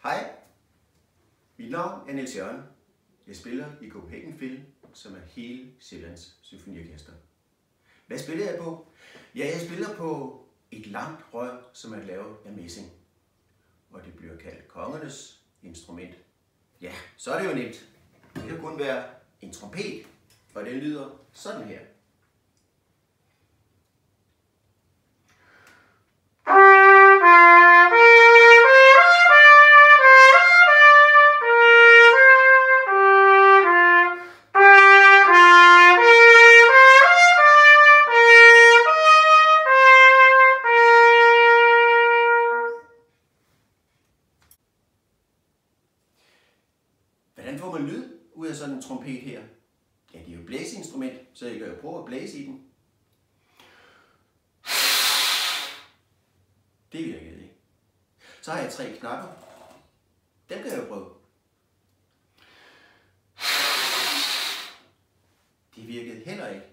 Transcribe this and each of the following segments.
Hej, mit navn er Niels Jørgen. Jeg spiller i Copenhagen Phil, som er hele Sjællands Symfoniorkester. Hvad spiller jeg på? Ja, jeg spiller på et langt rør, som er lavet af messing. Og det bliver kaldt kongernes instrument. Ja, så er det jo nemt. Det kan kun være en trompet, og den lyder sådan her. Hvordan får man lyd ud af sådan en trompet her? Ja, det er jo et blæseinstrument, så jeg kan jo prøve at blæse i den. Det virkede ikke. Så har jeg 3 knapper. Dem kan jeg jo prøve. Det virkede heller ikke.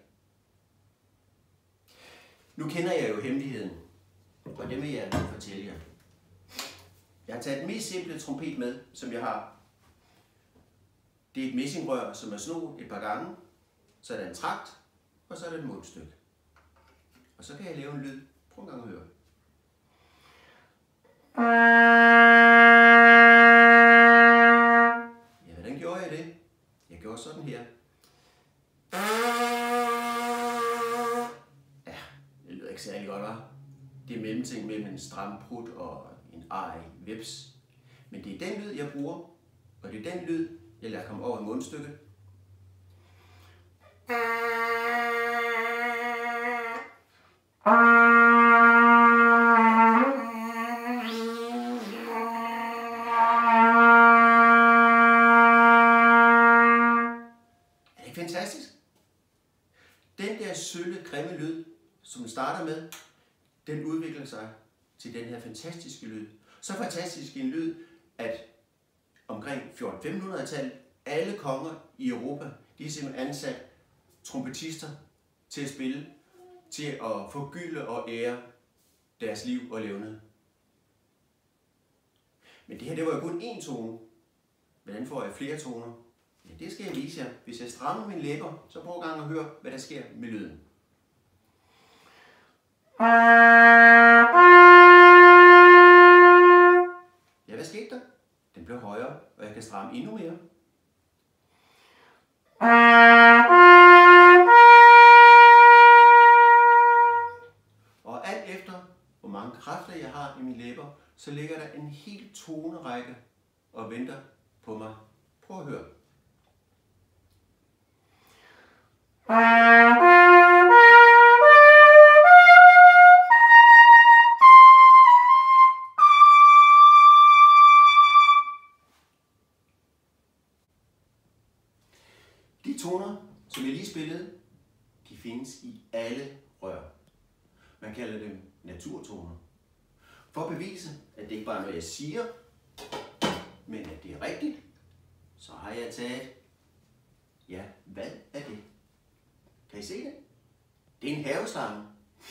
Nu kender jeg jo hemmeligheden, og det vil jeg fortælle jer. Jeg har taget den mest simple trompet med, som jeg har. Det er et messingrør, som er snoet et par gange. Så er der en trakt, og så er der et mundstykke. Og så kan jeg lave en lyd. Prøv en gang at høre. Ja, hvordan gjorde jeg det? Jeg gjorde sådan her. Ja, det lyder ikke særlig godt, hva'? Det er mellemting mellem en stram prut og en ej vips. Men det er den lyd, jeg bruger, og det er den lyd, jeg lader komme over i mundstykket. Er det ikke fantastisk? Den der sølle, grimme lyd, som den starter med, den udvikler sig til den her fantastiske lyd. Så fantastisk en lyd, at omkring 1400-1500-tallet, alle konger i Europa, de har simpelthen ansat trompetister til at spille, til at forgylde og ære deres liv og levned. Men det her, det var jo kun én tone. Hvordan får jeg flere toner? Ja, det skal jeg vise jer. Hvis jeg strammer mine læber, så prøv gang at høre, hvad der sker med lyden. Ja, hvad skete der? Den blev højere, og jeg kan stramme endnu mere. Og alt efter, hvor mange kræfter jeg har i mine læber, så ligger der en hel tonerække og venter på mig. Prøv at høre. De toner, som jeg lige spillede, de findes i alle rør. Man kalder dem naturtoner. For at bevise, at det ikke bare er noget, jeg siger, men at det er rigtigt, så har jeg taget, ja, hvad er det? Kan I se det? Det er en haveslange.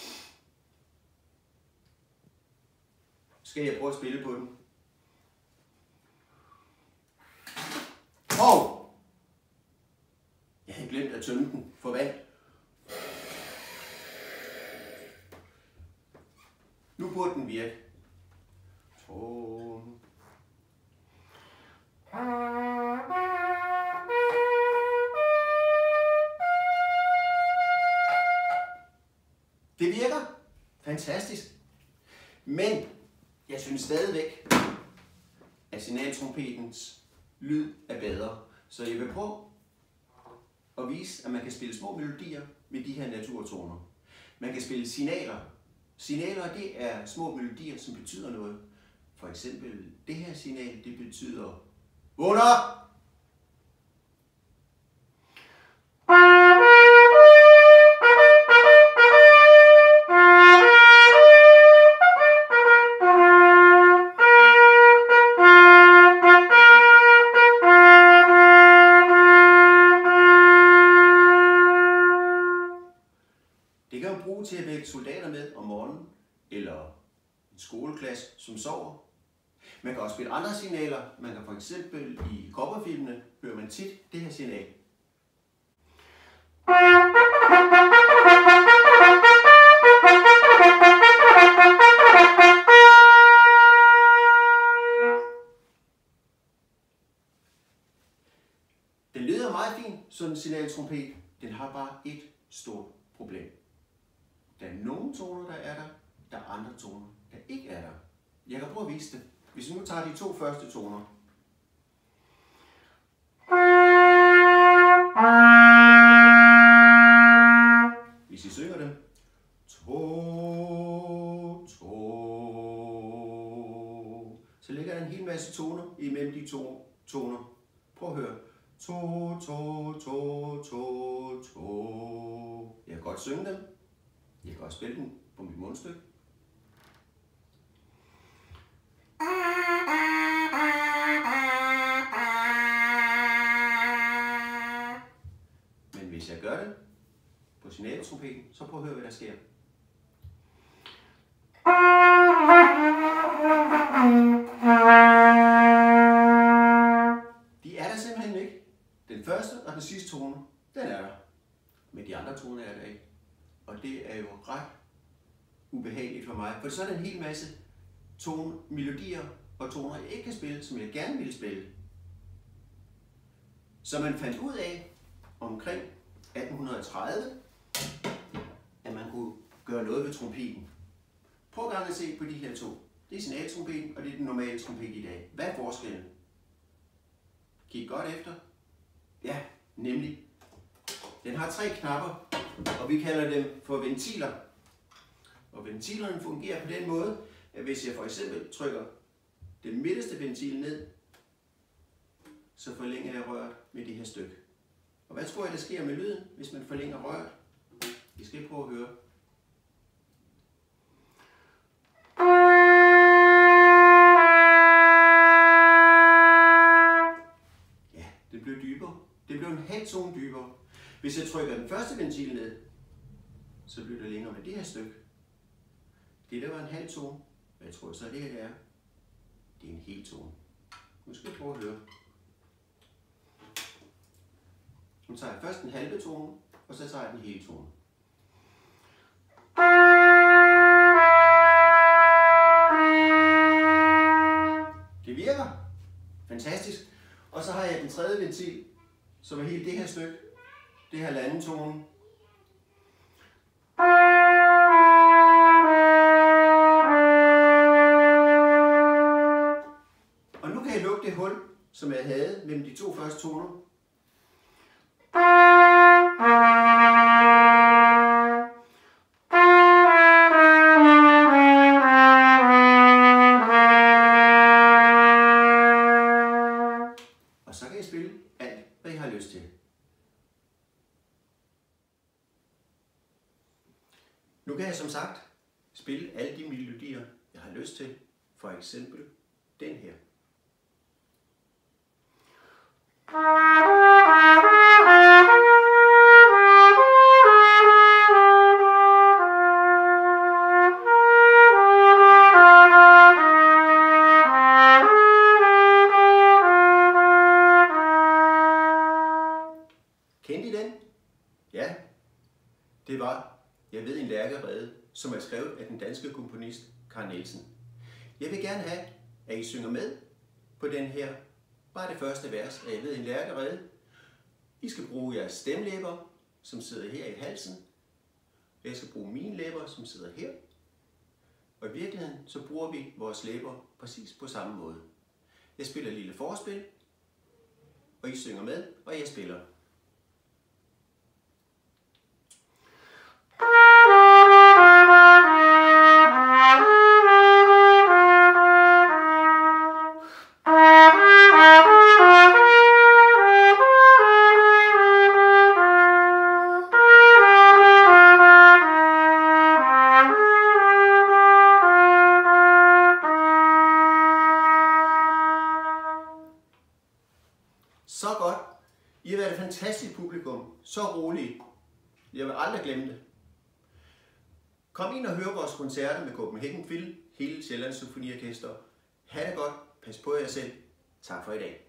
Skal jeg prøve at spille på den? Jeg havde glemt at tømme den for vand. Nu burde den virke. Det virker. Fantastisk. Men jeg synes stadigvæk, at signaltrompetens lyd er bedre. Så jeg vil prøve og vise, at man kan spille små melodier med de her naturtoner. Man kan spille signaler. Signaler, det er små melodier, som betyder noget. For eksempel, det her signal, det betyder vågn op! Det kan man bruge til at vække soldater med om morgenen, eller en skoleklasse, som sover. Man kan også spille andre signaler. Man kan for eksempel i cowboyfilmene hører man tit det her signal. Den lyder meget fint, sådan en signaltrompet. Den har bare et stort problem. Der er nogle toner, der er der. Der er andre toner, der ikke er der. Jeg kan prøve at vise det. Hvis vi nu tager de 2 første toner. Hvis I synger dem. Så ligger der en hel masse toner imellem de 2 toner. Prøv at høre. Jeg kan godt synge dem. Jeg kan også spille dem på mit mundstykke. Men hvis jeg gør det på signaltrompeten, så prøv at høre, hvad der sker. De er der simpelthen ikke. Den første og den sidste tone, den er der. Men de andre toner er der ikke. Og det er jo ret ubehageligt for mig, for så er der en hel masse melodier og toner, jeg ikke kan spille, som jeg gerne ville spille. Så man fandt ud af omkring 1830, at man kunne gøre noget ved trompeten. Prøv at se på de her 2. Det er signaltrompeten, og det er den normale trompet i dag. Hvad er forskellen? Kig godt efter. Ja, nemlig. Den har 3 knapper, og vi kalder dem for ventiler. Og ventilerne fungerer på den måde, at hvis jeg for eksempel trykker den midterste ventil ned, så forlænger jeg røret med det her stykke. Og hvad tror jeg, der sker med lyden, hvis man forlænger røret? I skal prøve at høre. Ja, det blev dybere. Det blev en halv tone dybere. Hvis jeg trykker den første ventil ned, så bliver det længere med det her stykke. Det der var en halv tone. Hvad tror jeg så det her er? Det er en hel tone. Nu skal jeg prøve at høre. Nu tager jeg først den halve tone, og så tager jeg den hele tone. Det virker. Fantastisk. Og så har jeg den tredje ventil, som er helt det her stykke. Det her halvanden tone. Og nu kan jeg lukke det hul, som jeg havde mellem de 2 første toner. Og så kan jeg spille alt, hvad jeg har lyst til. Nu kan jeg som sagt spille alle de melodier, jeg har lyst til. For eksempel den her. Kendte I den? Ja, det var Jeg ved en lærkerede, som er skrevet af den danske komponist Carl Nielsen. Jeg vil gerne have, at I synger med på den her. Bare det første vers af Jeg ved en lærkerede. I skal bruge jeres stemlæber, som sidder her i halsen. Jeg skal bruge mine læber, som sidder her. Og i virkeligheden så bruger vi vores læber præcis på samme måde. Jeg spiller et lille forspil, og I synger med, og jeg spiller. Så godt. I har været et fantastisk publikum. Så roligt. Jeg vil aldrig glemme det. Kom ind og hør vores koncerter med Copenhagen Phil, hele Sjællands Symfoniorkester. Ha' det godt. Pas på jer selv. Tak for i dag.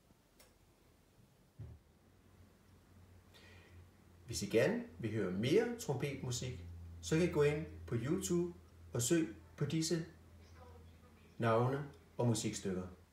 Hvis I gerne vil høre mere trompetmusik, så kan I gå ind på YouTube og søg på disse navne og musikstykker.